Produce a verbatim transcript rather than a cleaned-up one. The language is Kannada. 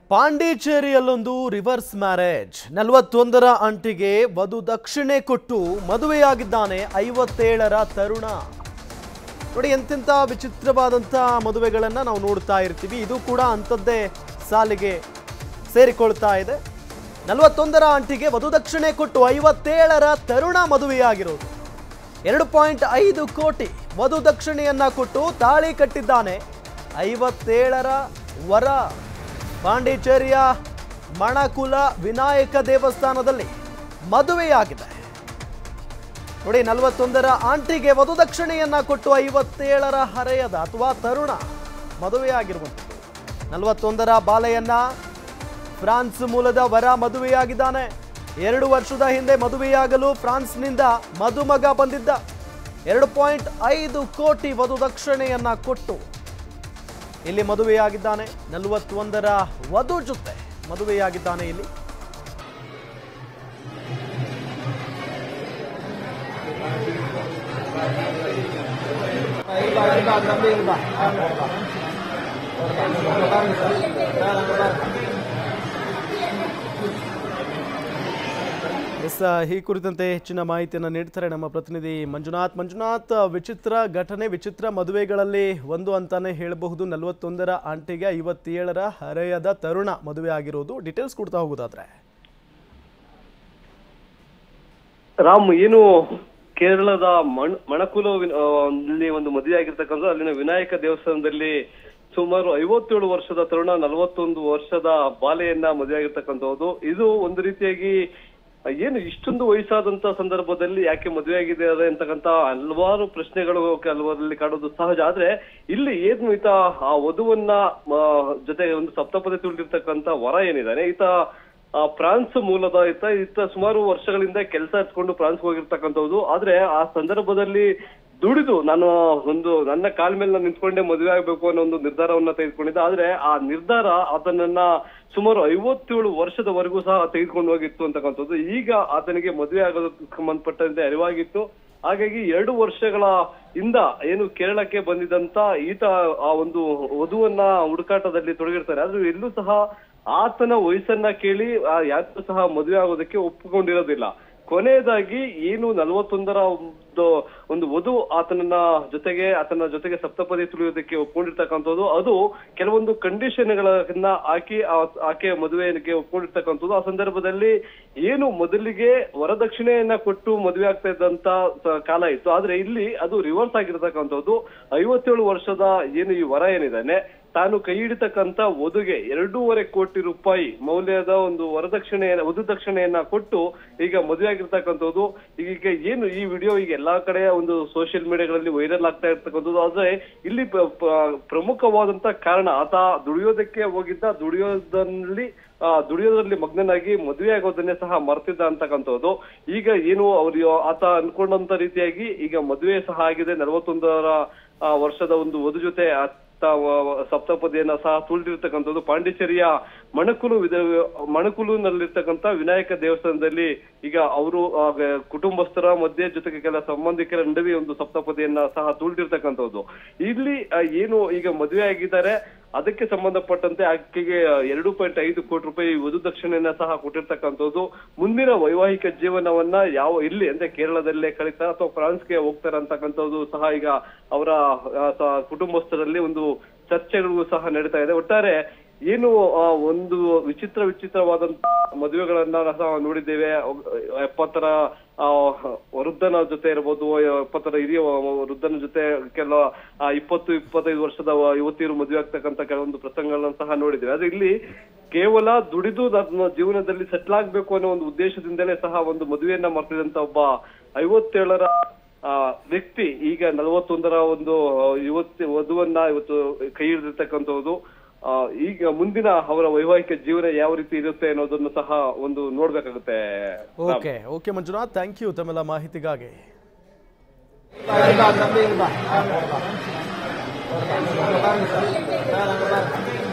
ಪಾಂಡಿಚೇರಿಯಲ್ಲೊಂದು ರಿವರ್ಸ್ ಮ್ಯಾರೇಜ್ ನಲವತ್ತೊಂದರ ಅಂಟಿಗೆ ವಧು ದಕ್ಷಿಣೆ ಕೊಟ್ಟು ಮದುವೆಯಾಗಿದ್ದಾನೆ ಐವತ್ತೇಳರ ತರುಣ. ನೋಡಿ ಎಂತೆಂತ ವಿಚಿತ್ರವಾದಂತ ಮದುವೆಗಳನ್ನು ನಾವು ನೋಡ್ತಾ ಇರ್ತೀವಿ. ಇದು ಕೂಡ ಅಂಥದ್ದೇ ಸಾಲಿಗೆ ಸೇರಿಕೊಳ್ತಾ ಇದೆ. ನಲವತ್ತೊಂದರ ಅಂಟಿಗೆ ವಧು ದಕ್ಷಿಣೆ ಕೊಟ್ಟು ಐವತ್ತೇಳರ ತರುಣ ಮದುವೆಯಾಗಿರೋದು. ಎರಡು ಪಾಯಿಂಟ್ ಐದು ಕೋಟಿ ವಧು ದಕ್ಷಿಣೆಯನ್ನ ಕೊಟ್ಟು ತಾಳಿ ಕಟ್ಟಿದ್ದಾನೆ ಐವತ್ತೇಳರ ವರ. ಪಾಂಡಿಚೇರಿಯ ಮಣಕುಲ ವಿನಾಯಕ ದೇವಸ್ಥಾನದಲ್ಲಿ ಮದುವೆಯಾಗಿದೆ. ನೋಡಿ ನಲವತ್ತೊಂದರ ಆಂಟಿಗೆ ವಧು ದಕ್ಷಿಣೆಯನ್ನ ಕೊಟ್ಟು ಐವತ್ತೇಳರ ಹರೆಯದ ಅಥವಾ ತರುಣ ಮದುವೆಯಾಗಿರುವಂಥದ್ದು. ನಲವತ್ತೊಂದರ ಬಾಲೆಯನ್ನ ಫ್ರಾನ್ಸ್ ಮೂಲದ ವರ ಮದುವೆಯಾಗಿದ್ದಾನೆ. ಎರಡು ವರ್ಷದ ಹಿಂದೆ ಮದುವೆಯಾಗಲು ಫ್ರಾನ್ಸ್ನಿಂದ ಮದುಮಗ ಬಂದಿದ್ದ. ಎರಡು ಪಾಯಿಂಟ್ ಐದು ಕೋಟಿ ವಧು ದಕ್ಷಿಣೆಯನ್ನ ಕೊಟ್ಟು ಇಲ್ಲಿ ಮದುವೆಯಾಗಿದ್ದಾನೆ. ನಲವತ್ತೊಂದರ ವಧು ಜೊತೆ ಮದುವೆಯಾಗಿದ್ದಾನೆ ಇಲ್ಲಿ. ಎಸ್ ಈ ಕುರಿತಂತೆ ಹೆಚ್ಚಿನ ಮಾಹಿತಿಯನ್ನು ನೀಡ್ತಾರೆ ನಮ್ಮ ಪ್ರತಿನಿಧಿ ಮಂಜುನಾಥ್. ಮಂಜುನಾಥ್, ವಿಚಿತ್ರ ಘಟನೆ, ವಿಚಿತ್ರ ಮದುವೆಗಳಲ್ಲಿ ಒಂದು ಅಂತಾನೆ ಹೇಳಬಹುದು. ನಲವತ್ತೊಂದರ ಆಂಟಿಗೆ ಐವತ್ತೇಳರ ಹರೆಯದ ತರುಣ ಮದುವೆ ಆಗಿರೋದು. ಡೀಟೇಲ್ಸ್ ಕೊಡ್ತಾ ಹೋಗೋದಾದ್ರೆ ರಾಮ್, ಏನು ಕೇರಳದ ಮಣ್ ಮಣಕುಲು ಒಂದು ಮದುವೆ ಆಗಿರ್ತಕ್ಕಂಥ ಅಲ್ಲಿನ ವಿನಾಯಕ ದೇವಸ್ಥಾನದಲ್ಲಿ ಸುಮಾರು ಐವತ್ತೇಳು ವರ್ಷದ ತರುಣ ನಲವತ್ತೊಂದು ವರ್ಷದ ಬಾಲೆಯನ್ನ ಮದುವೆ ಆಗಿರ್ತಕ್ಕಂಥದ್ದು. ಇದು ಒಂದು ರೀತಿಯಾಗಿ ಏನು ಇಷ್ಟೊಂದು ವಯಸ್ಸಾದಂತ ಸಂದರ್ಭದಲ್ಲಿ ಯಾಕೆ ಮದುವೆ ಆಗಿದೆ ಅಂತಕ್ಕಂತ ಹಲವಾರು ಪ್ರಶ್ನೆಗಳು ಕೆಲವರಲ್ಲಿ ಕಾಣೋದು ಸಹಜ. ಆದ್ರೆ ಇಲ್ಲಿ ಏನು ಈತ ಆ ವಧುವನ್ನ ಜೊತೆ ಒಂದು ಸಪ್ತಪದಿ ತುಳಿದಿರ್ತಕ್ಕಂತ ವರ ಏನಿದ್ದಾನೆ, ಈತ ಫ್ರಾನ್ಸ್ ಮೂಲದ ಈತ ಈತ ಸುಮಾರು ವರ್ಷಗಳಿಂದ ಕೆಲಸ ಹಚ್ಕೊಂಡು ಫ್ರಾನ್ಸ್ ಹೋಗಿರ್ತಕ್ಕಂಥದ್ದು. ಆದ್ರೆ ಆ ಸಂದರ್ಭದಲ್ಲಿ ದುಡಿದು ನಾನು ಒಂದು ನನ್ನ ಕಾಲ ಮೇಲೆ ನಾನು ನಿಂತ್ಕೊಂಡೆ ಮದುವೆ ಆಗ್ಬೇಕು ಅನ್ನೋ ಒಂದು ನಿರ್ಧಾರವನ್ನ ತೆಗೆದುಕೊಂಡಿದ್ದೆ. ಆದ್ರೆ ಆ ನಿರ್ಧಾರ ಅದನ್ನ ಸುಮಾರು ಐವತ್ತೇಳು ವರ್ಷದವರೆಗೂ ಸಹ ತೆಗೆದುಕೊಂಡು ಹೋಗಿತ್ತು ಅಂತಕ್ಕಂಥದ್ದು. ಈಗ ಆತನಿಗೆ ಮದುವೆ ಆಗೋದಕ್ಕೆ ಸಂಬಂಧಪಟ್ಟಂತೆ ಅರಿವಾಗಿತ್ತು. ಹಾಗಾಗಿ ಎರಡು ವರ್ಷಗಳ ಇಂದ ಏನು ಕೇರಳಕ್ಕೆ ಬಂದಿದ್ದಂತ ಈತ ಆ ಒಂದು ವಧುವನ್ನ ಹುಡುಕಾಟದಲ್ಲಿ ತೊಡಗಿರ್ತಾರೆ. ಆದ್ರೂ ಎಲ್ಲೂ ಸಹ ಆತನ ವಯಸ್ಸನ್ನ ಕೇಳಿ ಯಾರು ಸಹ ಮದುವೆ ಆಗೋದಕ್ಕೆ ಒಪ್ಪಿಕೊಂಡಿರೋದಿಲ್ಲ. ಕೊನೆಯದಾಗಿ ಏನು ನಲವತ್ತೊಂದರ ಒಂದು ಒಂದು ವಧು ಆತನನ್ನ ಜೊತೆಗೆ ಆತನ ಜೊತೆಗೆ ಸಪ್ತಪದಿ ತುಳಿಯೋದಕ್ಕೆ ಒಪ್ಕೊಂಡಿರ್ತಕ್ಕಂಥದ್ದು, ಅದು ಕೆಲವೊಂದು ಕಂಡೀಷನ್ಗಳನ್ನ ಹಾಕಿ ಆಕೆ ಮದುವೆಗೆ ಒಪ್ಕೊಂಡಿರ್ತಕ್ಕಂಥದ್ದು. ಆ ಸಂದರ್ಭದಲ್ಲಿ ಏನು ಮೊದಲಿಗೆ ವರದಕ್ಷಿಣೆಯನ್ನ ಕೊಟ್ಟು ಮದುವೆ ಆಗ್ತಾ ಇದ್ದಂತ ಕಾಲ ಇತ್ತು. ಆದ್ರೆ ಇಲ್ಲಿ ಅದು ರಿವರ್ಸ್ ಆಗಿರ್ತಕ್ಕಂಥದ್ದು. ಐವತ್ತೇಳು ವರ್ಷದ ಏನು ಈ ವರ ಏನಿದ್ದಾನೆ, ತಾನು ಕೈ ಹಿಡಿತಕ್ಕಂತ ವಧುಗೆ ಎರಡೂವರೆ ಕೋಟಿ ರೂಪಾಯಿ ಮೌಲ್ಯದ ಒಂದು ವರದಕ್ಷಿಣೆಯನ್ನ ವಧು ದಕ್ಷಿಣೆಯನ್ನ ಕೊಟ್ಟು ಈಗ ಮದುವೆ ಆಗಿರ್ತಕ್ಕಂಥದ್ದು. ಈಗ ಏನು ಈ ವಿಡಿಯೋ ಈಗ ಎಲ್ಲಾ ಕಡೆ ಒಂದು ಸೋಷಿಯಲ್ ಮೀಡಿಯಾಗಳಲ್ಲಿ ವೈರಲ್ ಆಗ್ತಾ ಇರ್ತಕ್ಕಂಥದ್ದು. ಆದ್ರೆ ಇಲ್ಲಿ ಪ್ರಮುಖವಾದಂತ ಕಾರಣ, ಆತ ದುಡಿಯೋದಕ್ಕೆ ಹೋಗಿದ್ದ, ದುಡಿಯೋದಲ್ಲಿ ಆ ದುಡಿಯೋದ್ರಲ್ಲಿ ಮಗ್ನನಾಗಿ ಮದುವೆ ಆಗೋದನ್ನೇ ಸಹ ಮರ್ತಿದ್ದ ಅಂತಕ್ಕಂಥದ್ದು. ಈಗ ಏನು ಅವ್ರು ಆತ ಅನ್ಕೊಂಡಂತ ರೀತಿಯಾಗಿ ಈಗ ಮದುವೆ ಸಹ ಆಗಿದೆ. ನಲವತ್ತೊಂದರ ವರ್ಷದ ಒಂದು ವಧು ಜೊತೆ ಸಪ್ತಪದಿಯನ್ನ ಸಹ ತುಳಿದಿರ್ತಕ್ಕಂಥದ್ದು. ಪಾಂಡಿಚೇರಿಯ ಮಣಕುಲು ಮಣಕುಲುನಲ್ಲಿರ್ತಕ್ಕಂಥ ವಿನಾಯಕ ದೇವಸ್ಥಾನದಲ್ಲಿ ಈಗ ಅವರು ಕುಟುಂಬಸ್ಥರ ಮಧ್ಯೆ ಜೊತೆಗೆ ಕೆಲ ಸಂಬಂಧಿಕರ ನಡುವೆ ಒಂದು ಸಪ್ತಪದಿಯನ್ನ ಸಹ ತುಳಿದಿರ್ತಕ್ಕಂಥದ್ದು. ಇಲ್ಲಿ ಏನು ಈಗ ಮದುವೆ ಆಗಿದ್ದಾರೆ, ಅದಕ್ಕೆ ಸಂಬಂಧಪಟ್ಟಂತೆ ಆಕೆಗೆ ಎರಡು ಪಾಯಿಂಟ್ ಐದು ಕೋಟಿ ರೂಪಾಯಿ ವಧು ದಕ್ಷಿಣೆಯನ್ನ ಸಹ ಕೊಟ್ಟಿರ್ತಕ್ಕಂಥದ್ದು. ಮುಂದಿನ ವೈವಾಹಿಕ ಜೀವನವನ್ನ ಯಾವ ಇಲ್ಲಿ ಅಂದ್ರೆ ಕೇರಳದಲ್ಲೇ ಕಳೀತಾರ ಅಥವಾ ಫ್ರಾನ್ಸ್ಗೆ ಹೋಗ್ತಾರ ಅಂತಕ್ಕಂಥದ್ದು ಸಹ ಈಗ ಅವರ ಕುಟುಂಬಸ್ಥರಲ್ಲಿ ಒಂದು ಚರ್ಚೆಗಳು ಸಹ ನಡೀತಾ ಇದೆ. ಒಟ್ಟಾರೆ ಏನು ಒಂದು ವಿಚಿತ್ರ ವಿಚಿತ್ರವಾದಂತ ಮದುವೆಗಳನ್ನ ಸಹ ನೋಡಿದ್ದೇವೆ. ಎಪ್ಪತ್ತರ ವೃದ್ಧನ ಜೊತೆ ಇರ್ಬೋದು, ಎಪ್ಪತ್ತರ ಹಿರಿಯ ವೃದ್ಧನ ಜೊತೆ ಕೆಲ ಇಪ್ಪತ್ತು ಇಪ್ಪತ್ತೈದು ವರ್ಷದ ಯುವತಿಯರು ಮದುವೆ ಆಗ್ತಕ್ಕಂಥ ಕೆಲವೊಂದು ಪ್ರಸಂಗಗಳನ್ನ ಸಹ ನೋಡಿದ್ದೇವೆ. ಆದ್ರೆ ಇಲ್ಲಿ ಕೇವಲ ದುಡಿದು ನನ್ನ ಜೀವನದಲ್ಲಿ ಸೆಟ್ಲ್ ಆಗ್ಬೇಕು ಅನ್ನೋ ಒಂದು ಉದ್ದೇಶದಿಂದಲೇ ಸಹ ಒಂದು ಮದುವೆಯನ್ನ ಮರ್ತಿದಂತ ಒಬ್ಬ ಐವತ್ತೇಳರ ಆ ವ್ಯಕ್ತಿ ಈಗ ನಲವತ್ತೊಂದರ ಒಂದು ಯುವತಿ ವಧುವನ್ನ ಇವತ್ತು ಕೈ ಹಿಡಿದಿರ್ತಕ್ಕಂಥದ್ದು. ಆ ಈಗ ಮುಂದಿನ ಅವರ ವೈವಾಹಿಕ ಜೀವನ ಯಾವ ರೀತಿ ಇರುತ್ತೆ ಅನ್ನೋದನ್ನು ಸಹ ಒಂದು ನೋಡ್ಬೇಕಾಗುತ್ತೆ. Okay okay Manjunath, thank you ತಮ್ಮೆಲ್ಲ ಮಾಹಿತಿಗಾಗಿ. Bye.